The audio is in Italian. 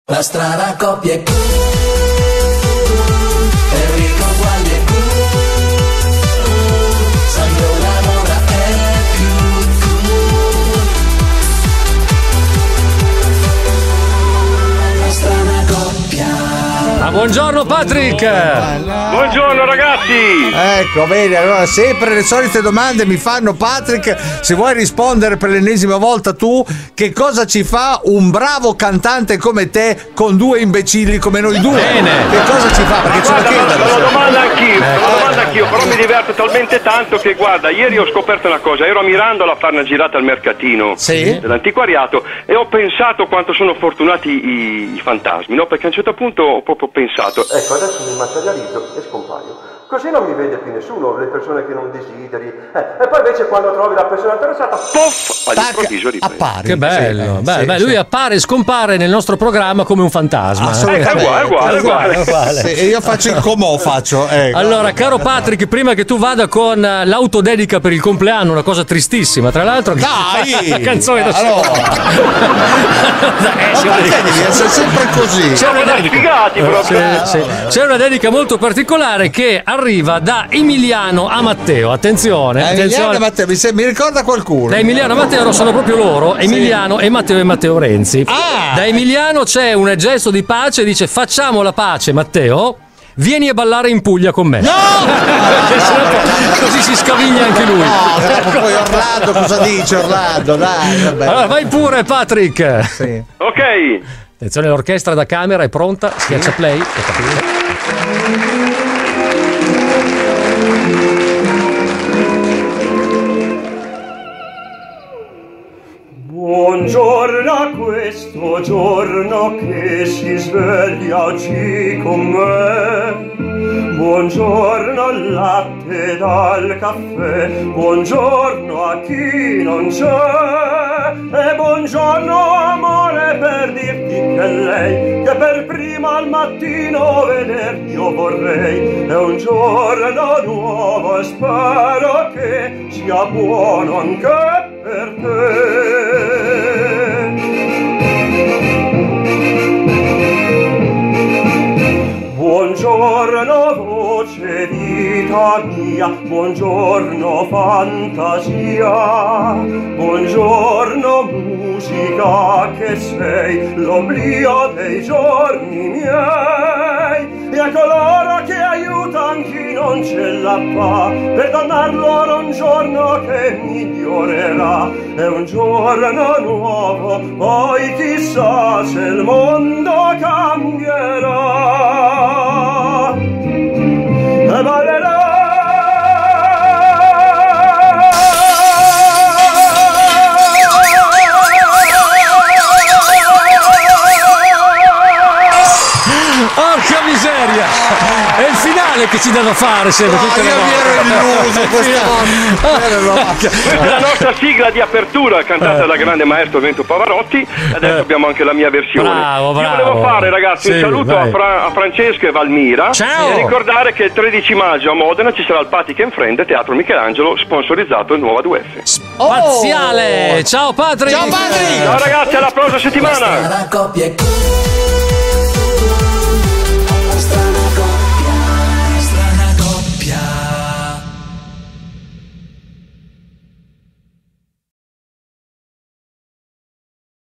La strana coppia è Enrico Guagli è Sandro Lamora è la strana coppia. Buongiorno Patrick. Buongiorno ragazzi. Ecco, vedi, allora sempre le solite domande mi fanno. Patrick, se vuoi rispondere per l'ennesima volta tu, che cosa ci fa un bravo cantante come te con due imbecilli come noi due? Bene. Che cosa ci fa? Perché ce lo chiedono. Me lo domando anch'io, però mi diverto talmente tanto che guarda, ieri ho scoperto una cosa, ero a Mirandola a fare una girata al mercatino dell'antiquariato e ho pensato quanto sono fortunati i fantasmi, no? Perché a un certo punto ho proprio pensato, ecco adesso mi materializzo e scompaio. Così non mi vede più nessuno, le persone che non desideri. E poi invece quando trovi la persona interessata, poff, all'improvviso appare. Che bello. Lui appare e scompare nel nostro programma come un fantasma. È uguale. E io faccio il comò, ecco. Allora, caro Patrick, prima che tu vada con l'autodedica per il compleanno, una cosa tristissima, tra l'altro. Dai! La canzone da solo. Perché devi essere sempre così? C'è una dedica molto particolare che arriva da Emiliano a Matteo. Attenzione. Emiliano e Matteo, mi ricorda qualcuno. Da Emiliano e Matteo sono proprio loro, Emiliano e Matteo Renzi. Da Emiliano c'è un gesto di pace, dice: facciamo la pace, Matteo. Vieni a ballare in Puglia con me. No! Così si scaviglia anche lui. No, poi Orlando, cosa dice Orlando? Dai, vabbè. Allora, vai pure, Patrick. Sì. Ok. Attenzione, l'orchestra da camera è pronta. Schiaccia play. Buongiorno a questo giorno che si sveglia oggi con me. Buongiorno al latte dal caffè, buongiorno a chi non c'è. E buongiorno amore per dirti che lei, che per prima al mattino veder io vorrei. È un giorno nuovo e spero che sia buono anche per te. Buongiorno voce vita mia, buongiorno fantasia, buongiorno musica che sei l'oblio dei giorni miei. E a coloro che aiutan chi non ce la fa, per donar loro un giorno che migliorerà. È un giorno nuovo, poi chissà se il mondo cambierà. E valerà. Porca miseria! È il finale che ci dà da fare sempre. Io mi ero illuso Questa è la nostra sigla di apertura cantata dal grande maestro Vento Pavarotti. Adesso abbiamo anche la mia versione. Bravo. Io volevo fare, ragazzi, un saluto a Francesco e Valmira. Ciao. E ricordare che il 13 maggio a Modena ci sarà il Patrick and Friend Teatro Michelangelo, sponsorizzato il Nuova 2F. Spaziale! Ciao Patrick! Ciao Patrick! Ciao ragazzi, alla prossima settimana! La strana coppia è